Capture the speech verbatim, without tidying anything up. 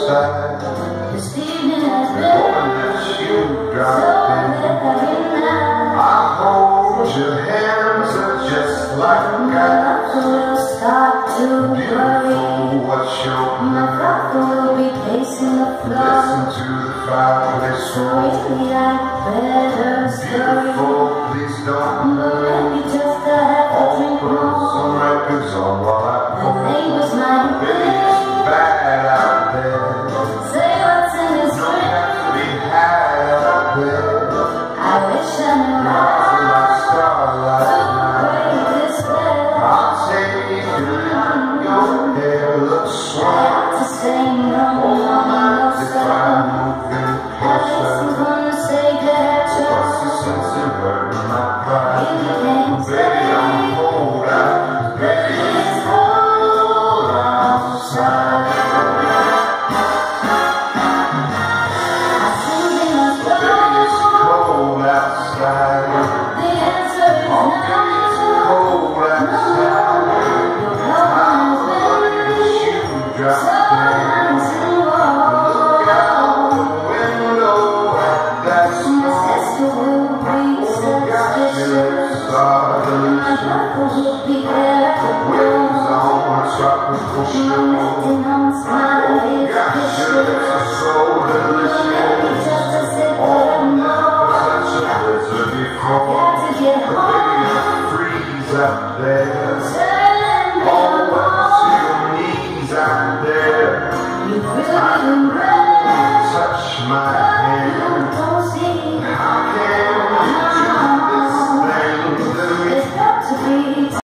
outside. This evening has The been moment that you dropped in, so I hold your hands are just like my ice. love will start to worry. Beautiful, what's your My thought will be pacing the floor. Listen to the fireplace So roll. really I better scurry. Beautiful, please don't But let me move. just uh, have a I'll drink put some more. records on while I The pour. neighbors might Baby, it's bad out there. say what's in this Don't drink. have to be had out there. I wish I knew how Rising like starlight to night. break this spell. I'll take you down. Your hair looks I swell. have to say no, Oh, no, my, no, if so I'm moving I guess closer. I'm gonna say that What's the you're sense in hurting my pride? really can't Baby, I'm stay. cold out. Baby, It's cold outside. I simply must go. baby, it's cold outside. The answer is Oh, baby, it's no. cold outside. Your love has been You so dropped in. nice and Look out the warm. window at that My storm. sister will be Oh, gosh, your suspicious. lips are My delicious. brother will be there to Winds go. on a tropical My shore. lifting on smile is Gosh, your lips are vicious. so delicious. Just to sit Oh, there and never more. such a blizzard before. Got to get But baby, home. I freeze out there. Turn me Oh, what's on. your knees out there? You I'm really